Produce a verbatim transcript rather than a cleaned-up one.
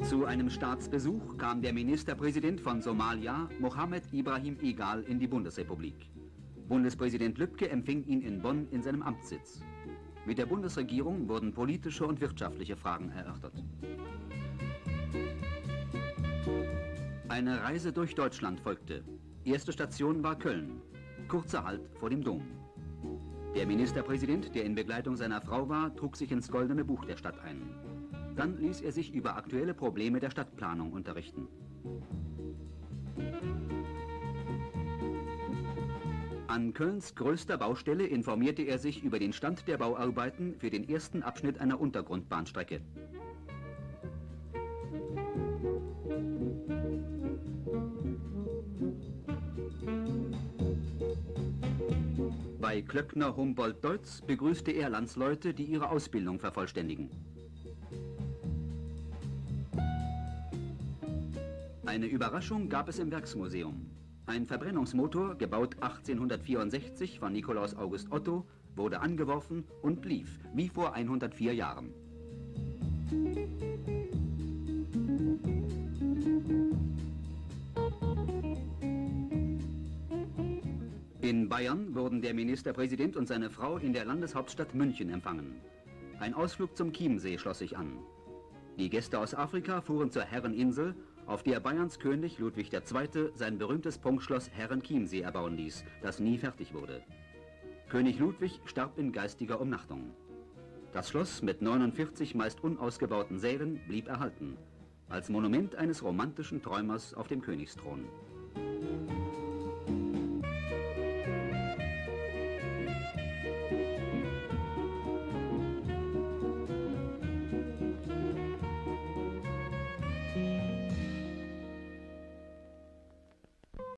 Zu einem Staatsbesuch kam der Ministerpräsident von Somalia, Mohammed Ibrahim Igal, in die Bundesrepublik. Bundespräsident Lübke empfing ihn in Bonn in seinem Amtssitz. Mit der Bundesregierung wurden politische und wirtschaftliche Fragen erörtert. Eine Reise durch Deutschland folgte. Erste Station war Köln. Kurzer Halt vor dem Dom. Der Ministerpräsident, der in Begleitung seiner Frau war, trug sich ins Goldene Buch der Stadt ein. Dann ließ er sich über aktuelle Probleme der Stadtplanung unterrichten. An Kölns größter Baustelle informierte er sich über den Stand der Bauarbeiten für den ersten Abschnitt einer Untergrundbahnstrecke. Bei Klöckner Humboldt-Deutz begrüßte er Landsleute, die ihre Ausbildung vervollständigen. Eine Überraschung gab es im Werksmuseum. Ein Verbrennungsmotor, gebaut achtzehnhundertvierundsechzig von Nikolaus August Otto, wurde angeworfen und lief, wie vor hundertvier Jahren. In Bayern wurden der Ministerpräsident und seine Frau in der Landeshauptstadt München empfangen. Ein Ausflug zum Chiemsee schloss sich an. Die Gäste aus Afrika fuhren zur Herreninsel, auf der Bayerns König Ludwig der Zweite sein berühmtes Prunkschloss Herrenchiemsee erbauen ließ, das nie fertig wurde. König Ludwig starb in geistiger Umnachtung. Das Schloss mit neunundvierzig meist unausgebauten Sälen blieb erhalten, als Monument eines romantischen Träumers auf dem Königsthron.